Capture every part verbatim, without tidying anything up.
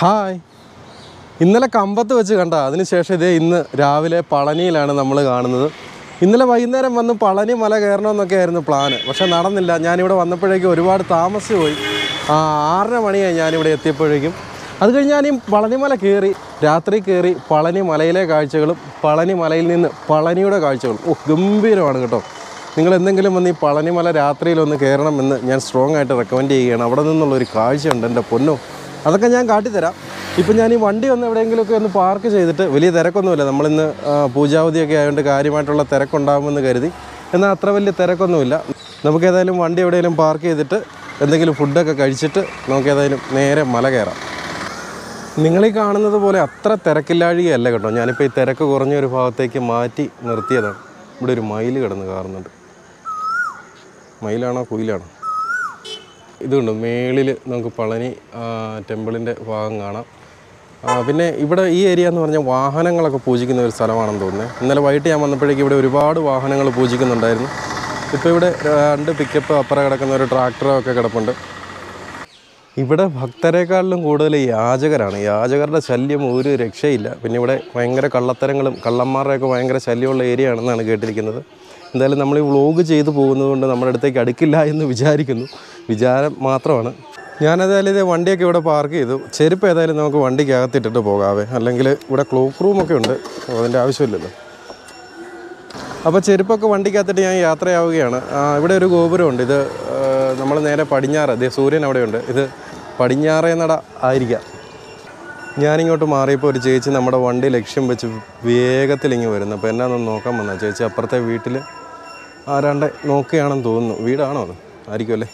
Hi, ഇന്നലെ കമ്പത്ത് വെച്ച് കണ്ട അതിനുശേഷം ഇതേ ഇന്ന് രാവിലെ പളനിയിലാണ് നമ്മൾ കാണുന്നത്. ഇന്നലെ വൈകുന്നേരം വന്ന് പളനി മല കയറണമെന്നൊക്കെ ആയിരുന്നു പ്ലാന്, പക്ഷേ നടന്നില്ല. ഞാനിവിടെ വന്നപ്പോഴേക്കും ഒരുപാട് താമസിച്ച് പോയി. ആറര മണിയായി ഞാനിവിടെ എത്തിയപ്പോഴേക്കും. അത് കഴിഞ്ഞ് ഞാൻ ഈ പളനിമല കയറി, രാത്രി കയറി പളനി മലയിലെ കാഴ്ചകളും പളനി മലയിൽ നിന്ന് പളനിയുടെ കാഴ്ചകളും ഓ ഗംഭീരമാണ് കേട്ടോ. നിങ്ങൾ എന്തെങ്കിലും വന്ന് ഈ പളനിമല രാത്രിയിലൊന്ന് കയറണമെന്ന് ഞാൻ സ്ട്രോങ് ആയിട്ട് റെക്കമെൻഡ് ചെയ്യുകയാണ്. അവിടെ നിന്നുള്ളൊരു കാഴ്ചയുണ്ട് എൻ്റെ പൊന്നോ, അതൊക്കെ ഞാൻ കാട്ടിത്തരാം. ഇപ്പം ഞാൻ ഈ വണ്ടി ഒന്ന് എവിടെയെങ്കിലുമൊക്കെ ഒന്ന് പാർക്ക് ചെയ്തിട്ട്, വലിയ തിരക്കൊന്നുമില്ല, നമ്മളിന്ന് പൂജാവധിയൊക്കെ ആയതുകൊണ്ട് കാര്യമായിട്ടുള്ള തിരക്കുണ്ടാകുമെന്ന് കരുതി. എന്നാൽ അത്ര വലിയ തിരക്കൊന്നുമില്ല. നമുക്ക് ഏതായാലും വണ്ടി എവിടെയെങ്കിലും പാർക്ക് ചെയ്തിട്ട് എന്തെങ്കിലും ഫുഡൊക്കെ കഴിച്ചിട്ട് നമുക്ക് ഏതായാലും നേരെ മല കയറാം. നിങ്ങളീ കാണുന്നത് പോലെ അത്ര തിരക്കില്ലാഴികയല്ല കേട്ടോ. ഞാനിപ്പോൾ ഈ തിരക്ക് കുറഞ്ഞൊരു ഭാഗത്തേക്ക് മാറ്റി നിർത്തിയതാണ്. ഇവിടെ ഒരു മയിൽ കിടന്ന് കാണുന്നുണ്ട്. മയിലാണോ കുയിലാണോ? ഇതുണ്ട്, മേളിൽ നമുക്ക് പളനി ടെമ്പിളിൻ്റെ ഭാഗം കാണാം. പിന്നെ ഇവിടെ ഈ ഏരിയ എന്ന് പറഞ്ഞാൽ വാഹനങ്ങളൊക്കെ പൂജിക്കുന്ന ഒരു സ്ഥലമാണെന്ന് തോന്നുന്നത്. ഇന്നലെ വൈകിട്ട് ഞാൻ വന്നപ്പോഴേക്കും ഇവിടെ ഒരുപാട് വാഹനങ്ങൾ പൂജിക്കുന്നുണ്ടായിരുന്നു. ഇപ്പോൾ ഇവിടെ രണ്ട് പിക്കപ്പ്, അപ്പുറം കിടക്കുന്ന ഒരു ട്രാക്ടറും ഒക്കെ കിടപ്പുണ്ട്. ഇവിടെ ഭക്തരെക്കാളിലും കൂടുതൽ യാചകരാണ്. യാചകരുടെ ശല്യം ഒരു രക്ഷയില്ല. പിന്നെ ഇവിടെ ഭയങ്കര കള്ളത്തരങ്ങളും കള്ളന്മാരുടെയൊക്കെ ഭയങ്കര ശല്യമുള്ള ഏരിയ ആണെന്നാണ് കേട്ടിരിക്കുന്നത്. എന്തായാലും നമ്മൾ ഈ വ്ളോഗ് ചെയ്തു പോകുന്നത് കൊണ്ട് നമ്മുടെ അടുത്തേക്ക് അടുക്കില്ല എന്ന് വിചാരിക്കുന്നു. വിചാരം മാത്രമാണ്. ഞാനേതായാലും ഇതേ വണ്ടിയൊക്കെ ഇവിടെ പാർക്ക് ചെയ്തു. ചെരുപ്പ് ഏതായാലും നമുക്ക് വണ്ടിക്കകത്തിട്ടിട്ട് പോകാവേ, അല്ലെങ്കിൽ ഇവിടെ ക്ലോക്ക് റൂമൊക്കെ ഉണ്ട്, അതിൻ്റെ ആവശ്യമില്ലല്ലോ. അപ്പോൾ ചെരുപ്പൊക്കെ വണ്ടിക്കകത്തിട്ട് ഞാൻ യാത്രയാവുകയാണ്. ഇവിടെ ഒരു ഗോപുരമുണ്ട്. ഇത് നമ്മൾ നേരെ പടിഞ്ഞാറ്, അതേ സൂര്യൻ അവിടെയുണ്ട്. ഇത് പടിഞ്ഞാറേ നട ആയിരിക്കാം. ഞാനിങ്ങോട്ട് മാറിയപ്പോൾ ഒരു ചേച്ചി നമ്മുടെ വണ്ടി ലക്ഷ്യം വെച്ച് വേഗത്തിൽ ഇങ്ങ് വരുന്നു. അപ്പോൾ എന്നാന്നൊന്ന് നോക്കാൻ വന്നാൽ ചേച്ചി അപ്പുറത്തെ വീട്ടിൽ ആരാണ്ട് നോക്കുകയാണെന്ന് തോന്നുന്നു. വീടാണോ അത്? ആയിരിക്കുമല്ലേ.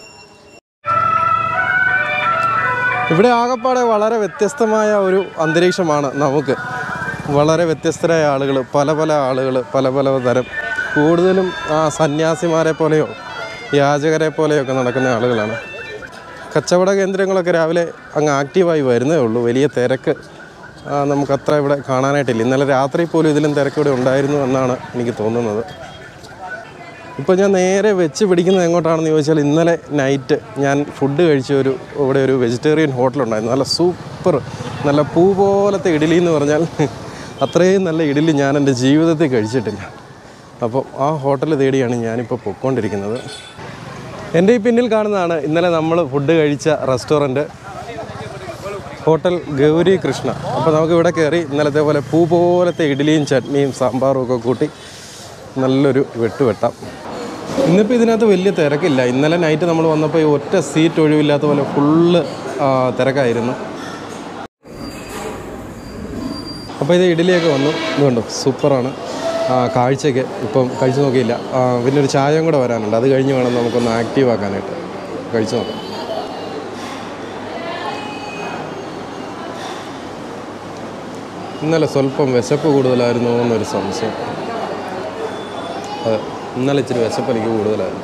ഇവിടെ ആകപ്പാടെ വളരെ വ്യത്യസ്തമായ ഒരു അന്തരീക്ഷമാണ് നമുക്ക്. വളരെ വ്യത്യസ്തരായ ആളുകൾ, പല പല ആളുകൾ, പല പല തരം. കൂടുതലും സന്യാസിമാരെ പോലെയോ യാചകരെ പോലെയൊക്കെ നടക്കുന്ന ആളുകളാണ്. കച്ചവട കേന്ദ്രങ്ങളൊക്കെ രാവിലെ അങ്ങ് ആക്റ്റീവായി വരുന്നേ ഉള്ളൂ. വലിയ തിരക്ക് നമുക്കത്ര ഇവിടെ കാണാനായിട്ടില്ല. ഇന്നലെ രാത്രി പോലും ഇതിലും തിരക്കിവിടെ ഉണ്ടായിരുന്നു എന്നാണ് എനിക്ക് തോന്നുന്നത്. ഇപ്പോൾ ഞാൻ നേരെ വെച്ച് പിടിക്കുന്നത് എങ്ങോട്ടാണെന്ന് ചോദിച്ചാൽ, ഇന്നലെ നൈറ്റ് ഞാൻ ഫുഡ് കഴിച്ച ഒരു ഇവിടെ ഒരു വെജിറ്റേറിയൻ ഹോട്ടലുണ്ടായിരുന്നു. നല്ല സൂപ്പർ, നല്ല പൂ പോലത്തെ ഇഡ്ഡലി എന്ന് പറഞ്ഞാൽ അത്രയും നല്ല ഇഡ്ഡലി ഞാൻ എൻ്റെ ജീവിതത്തിൽ കഴിച്ചിട്ടില്ല. അപ്പോൾ ആ ഹോട്ടൽ തേടിയാണ് ഞാനിപ്പോൾ പൊയ്ക്കൊണ്ടിരിക്കുന്നത്. എൻ്റെ ഈ പിന്നിൽ കാണുന്നതാണ് ഇന്നലെ നമ്മൾ ഫുഡ് കഴിച്ച റെസ്റ്റോറൻറ്റ്, ഹോട്ടൽ ഗൗരി കൃഷ്ണ. അപ്പോൾ നമുക്ക് ഇവിടെ കയറി ഇന്നലത്തെ പോലെ പൂ പോലത്തെ ഇഡ്ഡലിയും ചട്നിയും സാമ്പാറും ഒക്കെ കൂട്ടി നല്ലൊരു വെട്ട് വെട്ടാം. ഇന്നിപ്പോൾ ഇതിനകത്ത് വലിയ തിരക്കില്ല. ഇന്നലെ നൈറ്റ് നമ്മൾ വന്നപ്പോൾ ഈ ഒറ്റ സീറ്റ് ഒഴിവില്ലാത്ത പോലെ ഫുള്ള് തിരക്കായിരുന്നു. അപ്പോൾ ഇത് ഇഡ്ഡലിയൊക്കെ വന്നു. ഇതുകൊണ്ടു സൂപ്പറാണ് കാഴ്ചയ്ക്ക്. ഇപ്പം കഴിച്ചു നോക്കിയില്ല. പിന്നെ ഒരു ചായയും കൂടെ വരാനുണ്ട്. അത് കഴിഞ്ഞ് വേണം നമുക്കൊന്ന് ആക്റ്റീവ് ആക്കാനായിട്ട്. കഴിച്ചു നോക്കാം. ഇന്നലെ സ്വല്പം വിശപ്പ് കൂടുതലായിരുന്നു എന്നൊരു സംശയം. അതെ, ഇന്നലെ ഇച്ചിരി വിശപ്പ് എനിക്ക് കൂടുതലായിരുന്നു.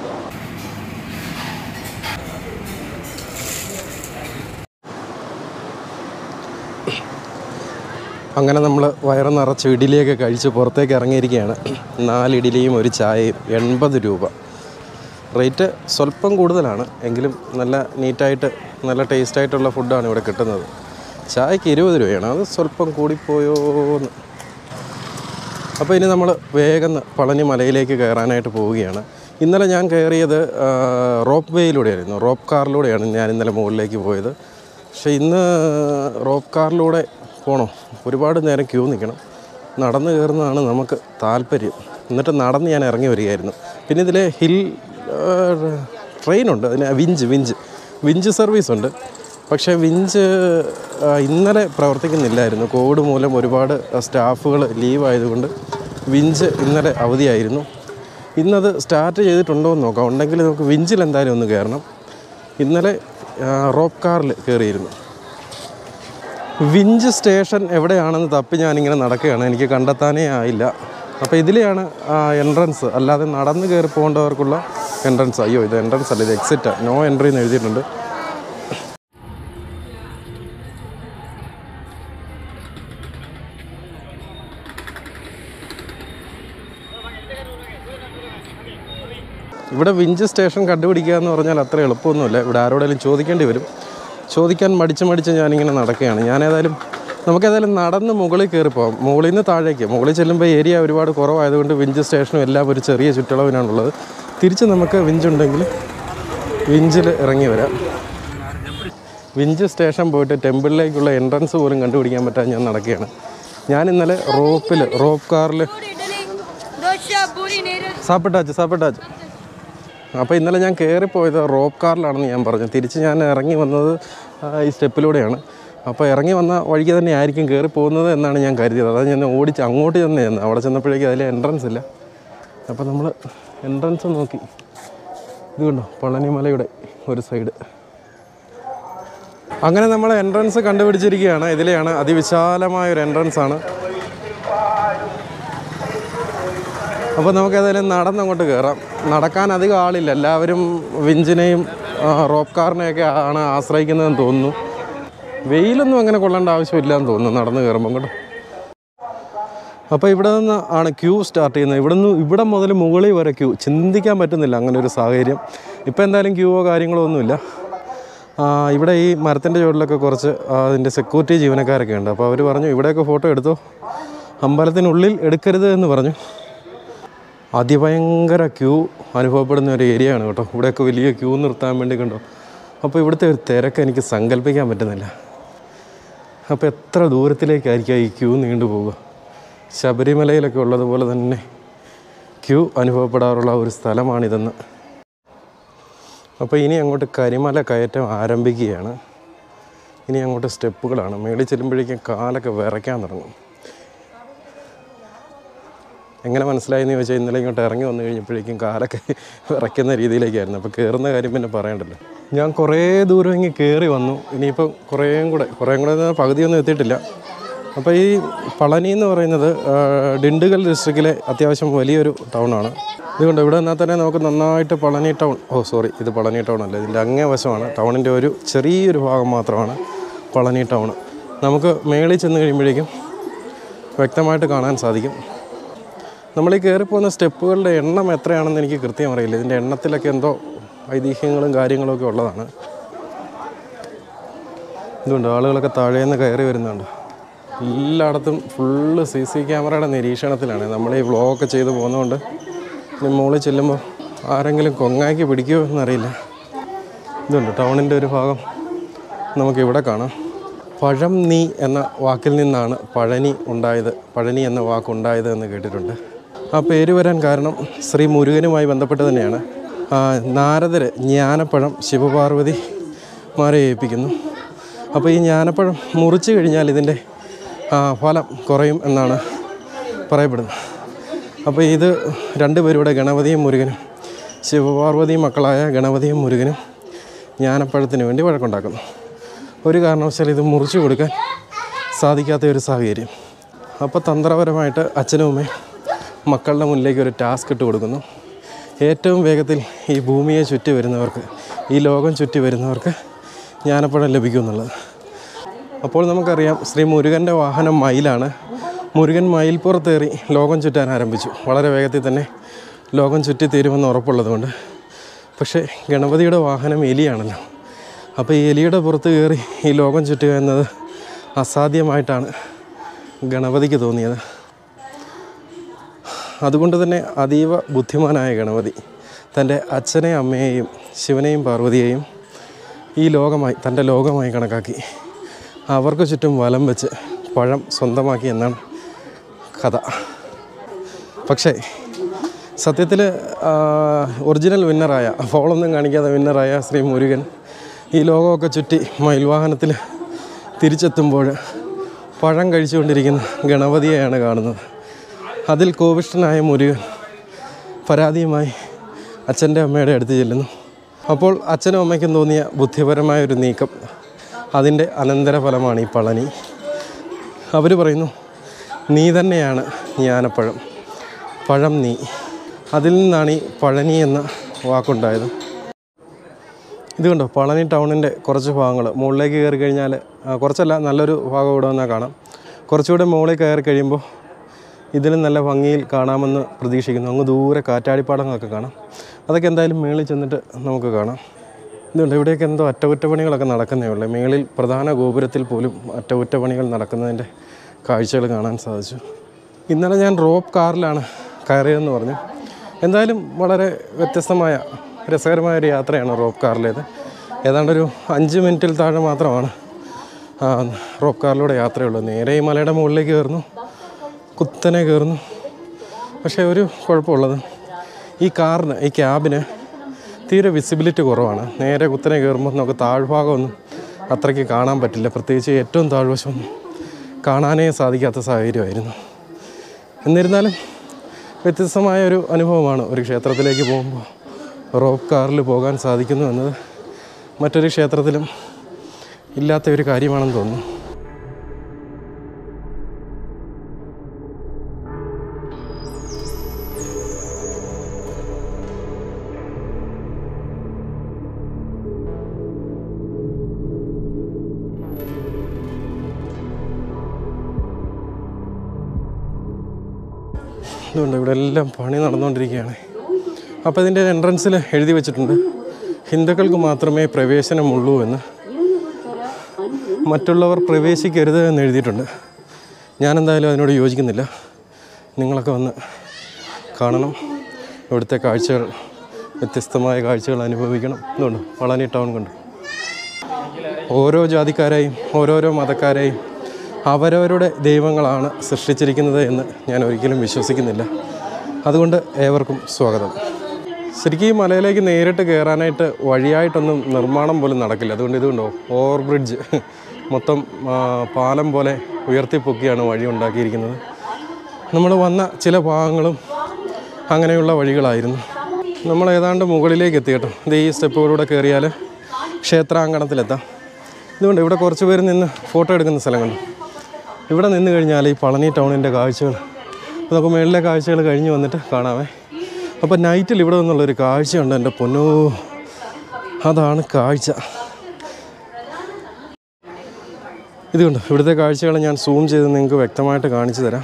അങ്ങനെ നമ്മൾ വയറ് നിറച്ച് ഇഡ്ഡലിയൊക്കെ കഴിച്ച് പുറത്തേക്ക് ഇറങ്ങിയിരിക്കുകയാണ്. നാല് ഇഡ്ഡലിയും ഒരു ചായയും എൺപത് രൂപ. റേറ്റ് സ്വല്പം കൂടുതലാണ്, എങ്കിലും നല്ല നീറ്റായിട്ട് നല്ല ടേസ്റ്റായിട്ടുള്ള ഫുഡാണ് ഇവിടെ കിട്ടുന്നത്. ചായക്ക് ഇരുപത് രൂപയാണ്. അത് സ്വല്പം കൂടിപ്പോയോന്ന്. അപ്പോൾ ഇനി നമ്മൾ വേഗം പളനി മലയിലേക്ക് കയറാനായിട്ട് പോവുകയാണ്. ഇന്നലെ ഞാൻ കയറിയത് റോപ്പ് വേയിലൂടെയായിരുന്നു, റോപ്പ് കാറിലൂടെയാണ് ഞാൻ ഇന്നലെ മുകളിലേക്ക് പോയത്. പക്ഷേ ഇന്ന് റോപ്പ് കാറിലൂടെ പോകണോ? ഒരുപാട് നേരം ക്യൂ നിൽക്കണം. നടന്ന് കയറുന്നതാണ് നമുക്ക് താല്പര്യം. എന്നിട്ട് നടന്ന് ഞാൻ ഇറങ്ങി വരികയായിരുന്നു. പിന്നെ ഇതിൽ ഹിൽ ട്രെയിനുണ്ട്, അതിന് വിഞ്ച് വിഞ്ച് വിഞ്ച് സർവീസുണ്ട്. പക്ഷേ വിഞ്ച് ഇന്നലെ പ്രവർത്തിക്കുന്നില്ലായിരുന്നു. കോവിഡ് മൂലം ഒരുപാട് സ്റ്റാഫുകൾ ലീവായതുകൊണ്ട് വിഞ്ച് ഇന്നലെ അവധിയായിരുന്നു. ഇന്നത് സ്റ്റാർട്ട് ചെയ്തിട്ടുണ്ടോ എന്ന് നോക്കാം. ഉണ്ടെങ്കിൽ നമുക്ക് വിഞ്ചിൽ എന്തായാലും ഒന്ന് കയറണം. ഇന്നലെ റോപ്പ് കാറിൽ കയറിയിരുന്നു. വിഞ്ച് സ്റ്റേഷൻ എവിടെയാണെന്ന് തപ്പി ഞാനിങ്ങനെ നടക്കുകയാണ്. എനിക്ക് കണ്ടെത്താനേ ആയില്ല. അപ്പോൾ ഇതിലെയാണ് എൻട്രൻസ്, അല്ലാതെ നടന്ന് കയറി പോകേണ്ടവർക്കുള്ള എൻട്രൻസ്. അയ്യോ, ഇത് എൻട്രൻസ് അല്ല, ഇത് എക്സിറ്റ്. നോ എൻട്രി എന്ന് എഴുതിയിട്ടുണ്ട്. ഇവിടെ വിഞ്ച് സ്റ്റേഷൻ കണ്ടുപിടിക്കുക എന്ന് പറഞ്ഞാൽ അത്ര എളുപ്പമൊന്നുമില്ല. ഇവിടെ ആരോടെങ്കിലും ചോദിക്കേണ്ടി വരും. ചോദിക്കാൻ മടിച്ച് മടിച്ച് ഞാനിങ്ങനെ നടക്കുകയാണ്. ഞാനേതായാലും നമുക്കേതായാലും നടന്ന് മുകളിൽ കയറി പോകാം. മുകളിൽ നിന്ന് താഴേക്ക് മുകളിൽ ചെല്ലുമ്പോൾ ഏരിയ ഒരുപാട് കുറവായതുകൊണ്ട് വിഞ്ച് സ്റ്റേഷനും എല്ലാം ഒരു ചെറിയ ചുറ്റളവിനാണുള്ളത്. തിരിച്ച് നമുക്ക് വിഞ്ചുണ്ടെങ്കിൽ വിഞ്ചിൽ ഇറങ്ങി വരാം. വിഞ്ച് സ്റ്റേഷൻ പോയിട്ട് ടെമ്പിളിലേക്കുള്ള എൻട്രൻസ് പോലും കണ്ടുപിടിക്കാൻ പറ്റാതെ ഞാൻ നടക്കുകയാണ്. ഞാൻ ഇന്നലെ റോപ്പിൽ റോപ്പ് കാറിൽ സാപ്പിട്ടാച്ച് സാപ്പിട്ടാച്ച് അപ്പോൾ ഇന്നലെ ഞാൻ കയറിപ്പോയത് റോപ്പ് കാറിലാണെന്ന് ഞാൻ പറഞ്ഞു. തിരിച്ച് ഞാൻ ഇറങ്ങി വന്നത് ഈ സ്റ്റെപ്പിലൂടെയാണ്. അപ്പോൾ ഇറങ്ങി വന്ന വഴിക്ക് തന്നെ ആയിരിക്കും കയറി പോകുന്നത് എന്നാണ് ഞാൻ കരുതിയത്. അതാണ് ഞാൻ ഓടിച്ച് അങ്ങോട്ട് ചെന്ന് ചെന്ന് അവിടെ ചെന്നപ്പോഴേക്കും അതിൽ എൻട്രൻസ് ഇല്ല. അപ്പോൾ നമ്മൾ എൻട്രൻസ് നോക്കി. ഇത് കണ്ടോ, പളനിമലയുടെ ഒരു സൈഡ്. അങ്ങനെ നമ്മൾ എൻട്രൻസ് കണ്ടുപിടിച്ചിരിക്കുകയാണ്. ഇതിലെയാണ് അതിവിശാലമായൊരു എൻട്രൻസ് ആണ്. അപ്പോൾ നമുക്കേതായാലും നടന്നങ്ങോട്ട് കയറാം. നടക്കാൻ അധികം ആളില്ല, എല്ലാവരും വിഞ്ചിനെയും റോപ്പ് കാറിനെയൊക്കെ ആണ് ആശ്രയിക്കുന്നതെന്ന് തോന്നുന്നു. വെയിലൊന്നും അങ്ങനെ കൊള്ളേണ്ട ആവശ്യമില്ലയെന്ന് തോന്നുന്നു നടന്ന് കയറുമ്പം കേട്ടോ. അപ്പോൾ ഇവിടെ നിന്ന് ആണ് ക്യൂ സ്റ്റാർട്ട് ചെയ്യുന്നത്. ഇവിടെ നിന്ന് ഇവിടെ മുതൽ മുകളിൽ വരെ ക്യൂ. ചിന്തിക്കാൻ പറ്റുന്നില്ല അങ്ങനെ ഒരു സാഹചര്യം. ഇപ്പോൾ എന്തായാലും ക്യൂവോ കാര്യങ്ങളോ ഒന്നുമില്ല. ഇവിടെ ഈ മരത്തിൻ്റെ ചുവട്ടിലൊക്കെ കുറച്ച് അതിൻ്റെ സെക്യൂരിറ്റി ജീവനക്കാരൊക്കെ ഉണ്ട്. അപ്പോൾ അവർ പറഞ്ഞു ഇവിടെയൊക്കെ ഫോട്ടോ എടുത്തോ, അമ്പലത്തിനുള്ളിൽ എടുക്കരുത് എന്ന് പറഞ്ഞു. അതിഭയങ്കര ക്യൂ അനുഭവപ്പെടുന്ന ഒരു ഏരിയ ആണ് കേട്ടോ. ഇവിടെയൊക്കെ വലിയ ക്യൂ നിർത്താൻ വേണ്ടി കണ്ടോ. അപ്പോൾ ഇവിടുത്തെ ഒരു തിരക്ക് എനിക്ക് സങ്കല്പിക്കാൻ പറ്റുന്നില്ല. അപ്പോൾ എത്ര ദൂരത്തിലേക്കായിരിക്കും ഈ ക്യൂ നീണ്ടു പോവുക. ശബരിമലയിലൊക്കെ ഉള്ളതുപോലെ തന്നെ ക്യൂ അനുഭവപ്പെടാറുള്ള ഒരു സ്ഥലമാണിതെന്ന്. അപ്പോൾ ഇനി അങ്ങോട്ട് കരിമല കയറ്റം ആരംഭിക്കുകയാണ്. ഇനി അങ്ങോട്ട് സ്റ്റെപ്പുകളാണ്. മേളിൽ ചെല്ലുമ്പോഴേക്കും കാലൊക്കെ വിറയ്ക്കാൻ തുടങ്ങും. എങ്ങനെ മനസ്സിലായെന്ന് ചോദിച്ചാൽ ഇന്നലെ ഇങ്ങോട്ട് ഇറങ്ങി വന്നു കഴിഞ്ഞപ്പോഴേക്കും കാലൊക്കെ വിറയ്ക്കുന്ന രീതിയിലേക്കായിരുന്നു. അപ്പോൾ കയറുന്ന കാര്യം പിന്നെ പറയണ്ടല്ലോ. ഞാൻ കുറേ ദൂരം ഇങ്ങനെ കയറി വന്നു. ഇനിയിപ്പോൾ കുറേയും കൂടെ കുറേയും കൂടെ പകുതിയൊന്നും എത്തിയിട്ടില്ല. അപ്പോൾ ഈ പളനി എന്ന് പറയുന്നത് ഡിണ്ടുഗൽ ഡിസ്ട്രിക്റ്റിലെ അത്യാവശ്യം വലിയൊരു ടൗണാണ്. ഇതുകൊണ്ട് ഇവിടെ നിന്നാൽ തന്നെ നമുക്ക് നന്നായിട്ട് പളനി ടൗൺ ഓ സോറി ഇത് പളനി ടൗൺ അല്ല, ഇതിൻ്റെ അങ്ങേ വശമാണ്. ടൗണിൻ്റെ ഒരു ചെറിയൊരു ഭാഗം മാത്രമാണ് പളനി ടൗൺ. നമുക്ക് മേളിൽ ചെന്ന് കഴിയുമ്പോഴേക്കും വ്യക്തമായിട്ട് കാണാൻ സാധിക്കും. നമ്മൾ ഈ കയറിപ്പോകുന്ന സ്റ്റെപ്പുകളുടെ എണ്ണം എത്രയാണെന്ന് എനിക്ക് കൃത്യം അറിയില്ല. ഇതിൻ്റെ എണ്ണത്തിലൊക്കെ എന്തോ ഐതിഹ്യങ്ങളും കാര്യങ്ങളൊക്കെ ഉള്ളതാണ്. ഇതുകൊണ്ട് ആളുകളൊക്കെ താഴേന്ന് കയറി വരുന്നുണ്ട്. എല്ലായിടത്തും ഫുള്ള് സി സി ക്യാമറയുടെ നിരീക്ഷണത്തിലാണ്. നമ്മൾ ഈ വ്ളോഗൊക്കെ ചെയ്ത് പോകുന്നതുകൊണ്ട് ഇനി മുകളിൽ ചെല്ലുമ്പോൾ ആരെങ്കിലും കൊങ്ങാക്കി പിടിക്കുമോ എന്നറിയില്ല. ഇതുണ്ട് ടൗണിൻ്റെ ഒരു ഭാഗം നമുക്കിവിടെ കാണാം. പഴം നീ എന്ന വാക്കിൽ നിന്നാണ് പഴനി ഉണ്ടായത്, പഴനി എന്ന വാക്കുണ്ടായത് എന്ന് കേട്ടിട്ടുണ്ട്. ആ പേര് വരാൻ കാരണം ശ്രീ മുരുകനുമായി ബന്ധപ്പെട്ട് തന്നെയാണ്. നാരദർ ജ്ഞാനപ്പഴം ശിവപാർവതിമാരെ ഏൽപ്പിക്കുന്നു. അപ്പോൾ ഈ ജ്ഞാനപ്പഴം മുറിച്ച് കഴിഞ്ഞാൽ ഇതിൻ്റെ ഫലം കുറയും എന്നാണ് പറയപ്പെടുന്നത്. അപ്പോൾ ഇത് രണ്ടുപേരുടെ ഗണപതിയും മുരുകനും ശിവപാർവതി മക്കളായ ഗണപതിയും മുരുകനും ജ്ഞാനപ്പഴത്തിന് വേണ്ടി വഴക്കുണ്ടാക്കുന്നു. ഒരു കാരണവശാലും ഇത് മുറിച്ച് കൊടുക്കാൻ സാധിക്കാത്ത ഒരു സാഹചര്യം. അപ്പോൾ തന്ത്രപരമായിട്ട് അച്ഛനും അമ്മയും മക്കളുടെ മുന്നിലേക്ക് ഒരു ടാസ്ക് ഇട്ട് കൊടുക്കുന്നു. ഏറ്റവും വേഗത്തിൽ ഈ ഭൂമിയെ ചുറ്റി വരുന്നവർക്ക്, ഈ ലോകം ചുറ്റി വരുന്നവർക്ക് ജ്ഞാനപ്പഴം ലഭിക്കുമെന്നുള്ളത്. അപ്പോൾ നമുക്കറിയാം ശ്രീ മുരുകൻ്റെ വാഹനം മയിലാണ്. മുരുകൻ മയിൽപ്പുറത്തേറി ലോകം ചുറ്റാൻ ആരംഭിച്ചു. വളരെ വേഗത്തിൽ തന്നെ ലോകം ചുറ്റി തീരുമെന്ന് ഉറപ്പുള്ളതുകൊണ്ട്. പക്ഷേ ഗണപതിയുടെ വാഹനം എലിയാണല്ലോ. അപ്പോൾ ഈ എലിയുടെ പുറത്ത് കയറി ഈ ലോകം ചുറ്റുക എന്നത് അസാധ്യമായിട്ടാണ് ഗണപതിക്ക് തോന്നിയത്. അതുകൊണ്ട് തന്നെ അതീവ ബുദ്ധിമാനായ ഗണപതി തൻ്റെ അച്ഛനെയും അമ്മയെയും ശിവനെയും പാർവതിയെയും ഈ ലോകമായി തൻ്റെ ലോകമായി കണക്കാക്കി അവർക്ക് ചുറ്റും വലം വെച്ച് പഴം സ്വന്തമാക്കി എന്നാണ് കഥ. പക്ഷേ സത്യത്തിൽ ഒറിജിനൽ വിന്നറായ, ഫോളൊന്നും കാണിക്കാതെ വിന്നറായ ശ്രീ മുരുകൻ ഈ ലോകമൊക്കെ ചുറ്റി മയിൽവാഹനത്തിൽ തിരിച്ചെത്തുമ്പോൾ പഴം കഴിച്ചുകൊണ്ടിരിക്കുന്ന ഗണപതിയെയാണ് കാണുന്നത്. അതിൽ കോപിഷ്ഠനായ മുരുകൻ പരാതിയുമായി അച്ഛൻ്റെ അമ്മയുടെ അടുത്ത് ചെല്ലുന്നു. അപ്പോൾ അച്ഛനും അമ്മയ്ക്കും തോന്നിയ ബുദ്ധിപരമായൊരു നീക്കം, അതിൻ്റെ അനന്തരഫലമാണ് ഈ പളനി. അവർ പറയുന്നു, നീ തന്നെയാണ് ജ്ഞാനപ്പഴം, പഴം നീ. അതിൽ നിന്നാണ് ഈ പഴനി എന്ന വാക്കുണ്ടായത്. ഇത് കണ്ടോ, പളനി ടൗണിൻ്റെ കുറച്ച് ഭാഗങ്ങൾ മുകളിലേക്ക് കയറി കഴിഞ്ഞാൽ, കുറച്ചല്ല നല്ലൊരു ഭാഗം ഇവിടെ വന്നാൽ കാണാം. കുറച്ചുകൂടെ മുകളിൽ കയറി കഴിയുമ്പോൾ ഇതിലും നല്ല ഭംഗിയിൽ കാണാമെന്ന് പ്രതീക്ഷിക്കുന്നു. അങ്ങ് ദൂരെ കാറ്റാടിപ്പാടങ്ങളൊക്കെ കാണാം. അതൊക്കെ എന്തായാലും മുകളിൽ ചെന്നിട്ട് നമുക്ക് കാണാം. ഇതുണ്ട്, ഇവിടെയൊക്കെ എന്തോ അറ്റകുറ്റപ്പണികളൊക്കെ നടക്കുന്നേ ഉള്ളൂ. മേളിൽ പ്രധാന ഗോപുരത്തിൽ പോലും അറ്റകുറ്റപ്പണികൾ നടക്കുന്നതിൻ്റെ കാഴ്ചകൾ കാണാൻ സാധിച്ചു. ഇന്നലെ ഞാൻ റോപ്പ് കാറിലാണ് കയറിയതെന്ന് പറഞ്ഞു. എന്തായാലും വളരെ വ്യത്യസ്തമായ രസകരമായ ഒരു യാത്രയാണ് റോപ്പ് കാറിലേത്. ഏതാണ്ടൊരു അഞ്ച് മിനിറ്റിൽ താഴെ മാത്രമാണ് റോപ്പ് കാറിലൂടെ യാത്രയുള്ളത്. നേരെ ഈ മലയുടെ മുകളിലേക്ക് കയറുന്നു, കുത്തനെ കയറുന്നു. പക്ഷേ ഒരു കുഴപ്പമുള്ളത്, ഈ കാറിന് ഈ ക്യാബിന് തീരെ വിസിബിലിറ്റി കുറവാണ്. നേരെ കുത്തനെ കയറുമ്പോൾ നമുക്ക് താഴ്ഭാഗമൊന്നും അത്രയ്ക്ക് കാണാൻ പറ്റില്ല. പ്രത്യേകിച്ച് ഏറ്റവും താഴ്വശമൊന്നും കാണാനേ സാധിക്കാത്ത സാഹചര്യമായിരുന്നു. എന്നിരുന്നാലും വ്യത്യസ്തമായ ഒരു അനുഭവമാണ്. ഒരു ക്ഷേത്രത്തിലേക്ക് പോകുമ്പോൾ റോപ്പ് കാറിൽ പോകാൻ സാധിക്കുന്നു എന്നത് മറ്റൊരു ക്ഷേത്രത്തിലും ഇല്ലാത്ത ഒരു കാര്യമാണെന്ന് തോന്നുന്നു. ഇതുകൊണ്ട് ഇവിടെ എല്ലാം പണി നടന്നുകൊണ്ടിരിക്കുകയാണ്. അപ്പോൾ ഇതിൻ്റെ എൻട്രൻസിൽ എഴുതി വെച്ചിട്ടുണ്ട്, ഹിന്ദുക്കൾക്ക് മാത്രമേ പ്രവേശനമുള്ളൂ എന്ന്, മറ്റുള്ളവർ പ്രവേശിക്കരുത് എന്ന് എഴുതിയിട്ടുണ്ട്. ഞാനെന്തായാലും അതിനോട് യോജിക്കുന്നില്ല. നിങ്ങളൊക്കെ വന്ന് കാണണം, ഇവിടുത്തെ കാഴ്ചകൾ, വ്യത്യസ്തമായ കാഴ്ചകൾ അനുഭവിക്കണം. ഇതുകൊണ്ട് പളനി ടൗൺ കൊണ്ട് ഓരോ ജാതിക്കാരെയും ഓരോരോ മതക്കാരെയും അവരവരുടെ ദൈവങ്ങളാണ് സൃഷ്ടിച്ചിരിക്കുന്നത് എന്ന് ഞാൻ ഒരിക്കലും വിശ്വസിക്കുന്നില്ല. അതുകൊണ്ട് ഏവർക്കും സ്വാഗതം. ശരിക്കും ഈ മലയിലേക്ക് നേരിട്ട് കയറാനായിട്ട് വഴിയായിട്ടൊന്നും നിർമ്മാണം പോലും നടക്കില്ല. അതുകൊണ്ട് ഇതുകൊണ്ടോ ഓവർ ബ്രിഡ്ജ് മൊത്തം പാലം പോലെ ഉയർത്തിപ്പൊക്കിയാണ് വഴി ഉണ്ടാക്കിയിരിക്കുന്നത്. നമ്മൾ വന്ന ചില ഭാഗങ്ങളും അങ്ങനെയുള്ള വഴികളായിരുന്നു. നമ്മൾ ഏതാണ്ട് മുകളിലേക്ക് എത്തി കേട്ടോ. ഇത് ഈ സ്റ്റെപ്പുകളിലൂടെ കയറിയാൽ ക്ഷേത്രാങ്കണത്തിലെത്താം. ഇതുകൊണ്ട് ഇവിടെ കുറച്ച് പേര് നിന്ന് ഫോട്ടോ എടുക്കുന്ന സ്ഥലം കണ്ടു. ഇവിടെ നിന്ന് കഴിഞ്ഞാൽ ഈ പളനി ടൗണിൻ്റെ കാഴ്ചകൾ, നമുക്ക് മേളിലെ കാഴ്ചകൾ കഴിഞ്ഞ് വന്നിട്ട് കാണാമേ. അപ്പോൾ നൈറ്റിൽ ഇവിടെ നിന്നുള്ളൊരു കാഴ്ചയുണ്ട്, എൻ്റെ പൊന്നോ, അതാണ് കാഴ്ച. ഇതുകൊണ്ട് ഇവിടുത്തെ കാഴ്ചകൾ ഞാൻ സൂം ചെയ്ത് നിങ്ങൾക്ക് വ്യക്തമായിട്ട് കാണിച്ചു തരാം.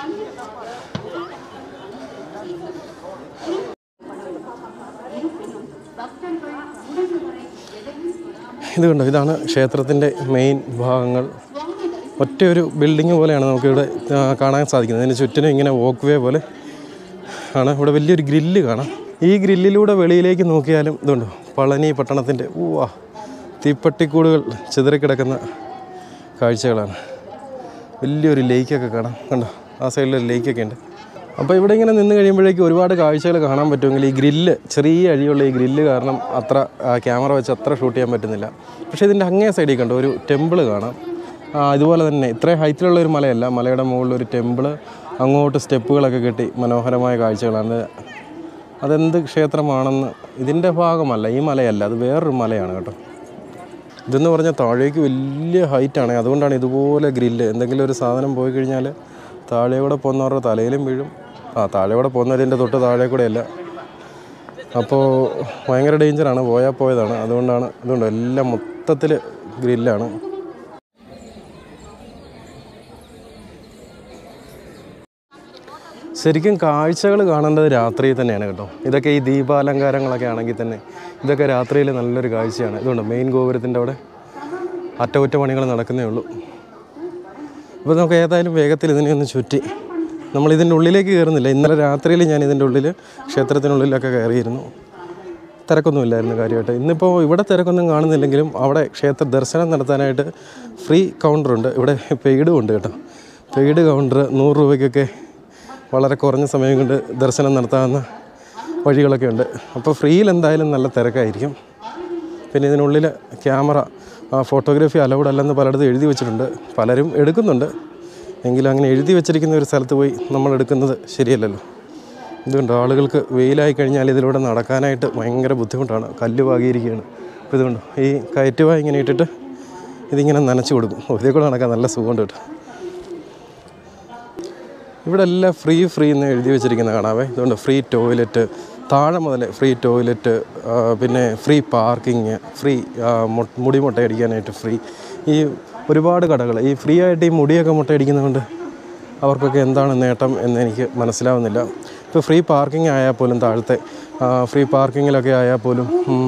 ഇതുകൊണ്ട് ഇതാണ് ക്ഷേത്രത്തിൻ്റെ മെയിൻ ഭാഗങ്ങൾ. ഒറ്റയൊരു ബിൽഡിങ് പോലെയാണ് നമുക്കിവിടെ കാണാൻ സാധിക്കുന്നത്. അതിന് ചുറ്റിനും ഇങ്ങനെ വോക്ക് വേ പോലെ ആണ്. ഇവിടെ വലിയൊരു ഗ്രില്ല് കാണാം. ഈ ഗ്രില്ലിലൂടെ വെളിയിലേക്ക് നോക്കിയാലും ഇതുണ്ട് പളനി പട്ടണത്തിൻ്റെ ഊവാ തീപ്പട്ടിക്കൂടുകൾ ചിതറിക്കിടക്കുന്ന കാഴ്ചകളാണ്. വലിയൊരു ലേക്കൊക്കെ കാണാം, കണ്ടോ, ആ സൈഡിലൊരു ലേക്കൊക്കെ ഉണ്ട്. അപ്പോൾ ഇവിടെ ഇങ്ങനെ നിന്ന് കഴിയുമ്പോഴേക്കും ഒരുപാട് കാഴ്ചകൾ കാണാൻ പറ്റുമെങ്കിൽ ഈ ഗ്രില്ല്, ചെറിയ അഴിയുള്ള ഈ ഗ്രില്ല് കാരണം അത്ര ക്യാമറ വെച്ച് അത്ര ഷൂട്ട് ചെയ്യാൻ പറ്റുന്നില്ല. പക്ഷേ ഇതിൻ്റെ അങ്ങേ സൈഡിൽ കണ്ടോ ഒരു ടെമ്പിൾ കാണാം. ഇതുപോലെ തന്നെ ഇത്രയും ഹൈറ്റിലുള്ള ഒരു മലയല്ല, മലയുടെ മുകളിലൊരു ടെമ്പിള്, അങ്ങോട്ട് സ്റ്റെപ്പുകളൊക്കെ കെട്ടി മനോഹരമായ കാഴ്ചകളാണ്. അതെന്ത് ക്ഷേത്രമാണെന്ന് ഇതിൻ്റെ ഭാഗമല്ല, ഈ മലയല്ല, അത് വേറൊരു മലയാണ് കേട്ടോ. ഇതെന്ന് പറഞ്ഞാൽ താഴേക്ക് വലിയ ഹൈറ്റാണ്. അതുകൊണ്ടാണ് ഇതുപോലെ ഗ്രില്ല്. എന്തെങ്കിലും ഒരു സാധനം പോയി കഴിഞ്ഞാൽ താഴെ കൂടെ പോകുന്നവരുടെ തലയിലും വീഴും. ആ താഴെ കൂടെ പോകുന്നതിൻ്റെ തൊട്ട് താഴെ കൂടെയല്ല. അപ്പോൾ ഭയങ്കര ഡേഞ്ചറാണ്, പോയാൽ പോയതാണ്. അതുകൊണ്ടാണ് അതുകൊണ്ട് എല്ലാം മൊത്തത്തിൽ ഗ്രില്ലാണ്. ശരിക്കും കാഴ്ചകൾ കാണേണ്ടത് രാത്രിയിൽ തന്നെയാണ് കേട്ടോ. ഇതൊക്കെ ഈ ദീപാലങ്കാരങ്ങളൊക്കെ ആണെങ്കിൽ തന്നെ ഇതൊക്കെ രാത്രിയിൽ നല്ലൊരു കാഴ്ചയാണ്. ഇതുകൊണ്ട് മെയിൻ ഗോപുരത്തിൻ്റെ അവിടെ അറ്റകുറ്റപ്പണികൾ നടക്കുന്നേ ഉള്ളൂ. അപ്പോൾ നമുക്ക് ഏതായാലും വേഗത്തിൽ ഇതിനെ ഒന്ന് ചുറ്റി നമ്മളിതിൻ്റെ ഉള്ളിലേക്ക് കയറുന്നില്ല. ഇന്നലെ രാത്രിയിൽ ഞാൻ ഇതിൻ്റെ ഉള്ളിൽ ക്ഷേത്രത്തിനുള്ളിലൊക്കെ കയറിയിരുന്നു. തിരക്കൊന്നുമില്ലായിരുന്നു കാര്യമായിട്ട്. ഇന്നിപ്പോൾ ഇവിടെ തിരക്കൊന്നും കാണുന്നില്ലെങ്കിലും അവിടെ ക്ഷേത്ര ദർശനം നടത്താനായിട്ട് ഫ്രീ കൗണ്ടറുണ്ട്. ഇവിടെ പെയ്ഡും ഉണ്ട് കേട്ടോ. പെയ്ഡ് കൗണ്ടർ നൂറ് രൂപയ്ക്കൊക്കെ വളരെ കുറഞ്ഞ സമയം കൊണ്ട് ദർശനം നടത്താവുന്ന വഴികളൊക്കെ ഉണ്ട്. അപ്പോൾ ഫ്രീയിൽ എന്തായാലും നല്ല തിരക്കായിരിക്കും. പിന്നെ ഇതിനുള്ളിൽ ക്യാമറ ഫോട്ടോഗ്രാഫി അലൗഡ് അല്ലെന്ന് പലയിടത്തും എഴുതി വെച്ചിട്ടുണ്ട്. പലരും എടുക്കുന്നുണ്ട്, എങ്കിലും അങ്ങനെ എഴുതി വെച്ചിരിക്കുന്ന ഒരു സ്ഥലത്ത് പോയി നമ്മൾ എടുക്കുന്നത് ശരിയല്ലല്ലോ. ഇതുകൊണ്ട് ആളുകൾക്ക് വെയിലായി കഴിഞ്ഞാൽ ഇതിലൂടെ നടക്കാനായിട്ട് ഭയങ്കര ബുദ്ധിമുട്ടാണ്. കല്ല് പാകിയിരിക്കുകയാണ്. അപ്പോൾ ഇതുകൊണ്ട് ഈ കയറ്റുവായി ഇങ്ങനെ ഇട്ടിട്ട് ഇതിങ്ങനെ നനച്ച് കൊടുക്കും. ഇതിൽ കൂടെ നടക്കാൻ നല്ല സുഖമുണ്ട് കേട്ടോ. ഇവിടെ എല്ലാം ഫ്രീ ഫ്രീ എന്ന് എഴുതി വെച്ചിരിക്കുന്ന കാണാവേ. ഇതുകൊണ്ട് ഫ്രീ ടോയ്ലറ്റ്, താഴെ മുതൽ ഫ്രീ ടോയ്ലറ്റ്, പിന്നെ ഫ്രീ പാർക്കിങ്, ഫ്രീ മുടി മുട്ടയടിക്കാനായിട്ട് ഫ്രീ. ഈ ഒരുപാട് കടകൾ ഈ ഫ്രീ ആയിട്ട് ഈ മുടിയൊക്കെ മുട്ടയടിക്കുന്നതുകൊണ്ട് അവർക്കൊക്കെ എന്താണ് നേട്ടം എന്ന് എനിക്ക് മനസ്സിലാവുന്നില്ല. ഇപ്പോൾ ഫ്രീ പാർക്കിംഗ് ആയാൽ പോലും താഴത്തെ ഫ്രീ പാർക്കിങ്ങിലൊക്കെ ആയാൽ പോലും